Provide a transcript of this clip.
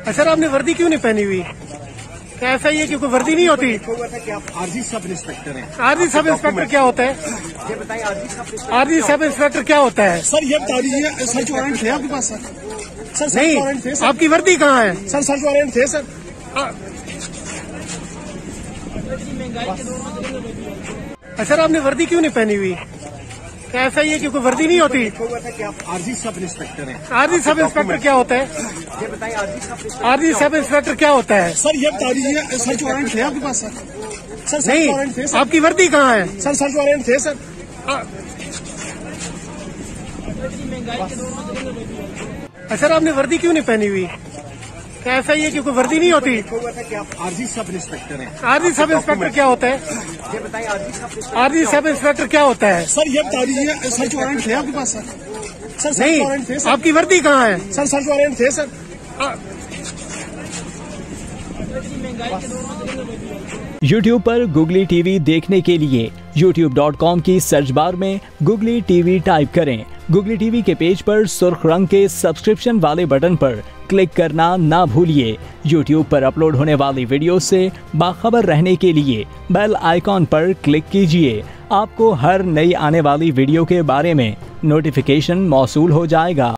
Sir आपने वर्दी क्यों नहीं पहनी हुई? क्या ऐसा ही है कि कोई वर्दी नहीं होती? आरजी सब इंस्पेक्टर हैं। आरजी सब इंस्पेक्टर क्या होता है? ये बताइए आरजी सब इंस्पेक्टर क्या होता है? सर ये बता दीजिए, सर्च वारंट थे आपके पास? सर सर्च वारंट थे नहीं, सर? आपकी वर्दी कहाँ है? सर सर्च वारंट थे सर? सर आपने वर्दी क्यों नहीं पहनी हुई? क्या ऐसा ही है कि कोई वर्दी नहीं होती? आरजी सब इंस्पेक्टर हैं। आरजी सब इंस्पेक्टर क्या होता है? ये बताइए आरजी सब इंस्पेक्टर क्या होता है? सर ये बता दीजिए, सर्च वारंट थे आपके पास? सर सर्च वारंट थे नहीं, सर? आपकी वर्दी कहाँ है? सर सर्च वारंट थे सर? सर आपने वर्दी क्यों नहीं पहनी हुई? क्या ऐसा ही है कि कोई वर्दी नहीं होती? आरजी सब इंस्पेक्टर हैं। आरजी सब इंस्पेक्टर क्या होता है? ये बताइए आरजी सब इंस्पेक्टर क्या होता है? सर ये बता दीजिए, सर्च वारंट थे आपके पास? सर सर्च वारंट थे नहीं, सर? आपकी वर्दी कहाँ है? सर सर्च वारंट थे सर? YouTube पर गुगली टीवी देखने के लिए youtube.com की सर्च बार में गुगली टीवी टाइप करें। गुगली टीवी के पेज पर सुर्ख रंग के सब्सक्रिप्शन वाले बटन पर क्लिक करना ना भूलिए। YouTube पर अपलोड होने वाली वीडियो से बाखबर रहने के लिए बेल आइकॉन पर क्लिक कीजिए। आपको हर नई आने वाली वीडियो के बारे में नोटिफिकेशन मौसूल हो जाएगा।